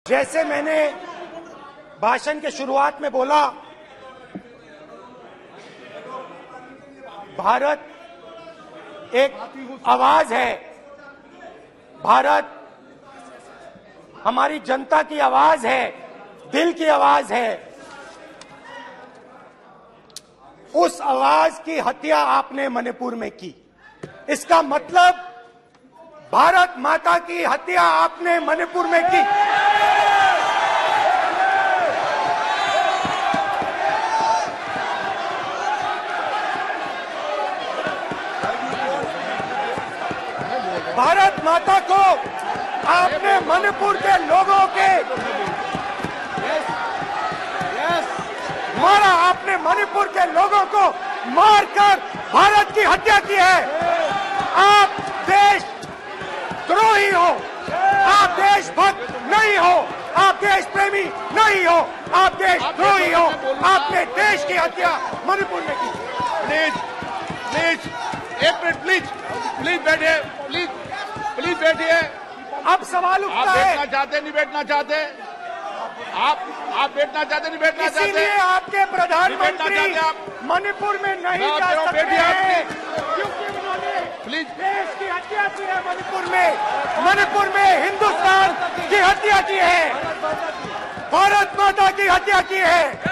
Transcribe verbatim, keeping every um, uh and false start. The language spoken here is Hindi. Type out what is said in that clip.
जैसे मैंने भाषण के शुरुआत में बोला, भारत एक आवाज है, भारत हमारी जनता की आवाज है, दिल की आवाज है। उस आवाज की हत्या आपने मणिपुर में की। इसका मतलब भारत माता की हत्या आपने मणिपुर में की। भारत माता को आपने मणिपुर के लोगों के मारा, आपने मणिपुर के लोगों को मारकर भारत की हत्या की है। आप देश द्रोही हो, आप देशभक्त नहीं हो, आप देश प्रेमी नहीं हो, आप देश द्रोही हो। आपने देश की हत्या मणिपुर में की। प्लीज प्लीज एक मिनट प्लीज प्लीज बैठिए, प्लीज प्लीज बैठिए। अब सवाल उठता आप है, बैठना चाहते नहीं बैठना चाहते, आप आप बैठना चाहते नहीं बैठना चाहते, इसीलिए आपके प्रधानमंत्री आप मणिपुर में नहीं जा सकते बैठिए हैं, आप क्योंकि उन्होंने प्लीज देश की हत्या की है। मणिपुर में मणिपुर में हिंदुस्तान की हत्या की है, भारत माता की हत्या की है।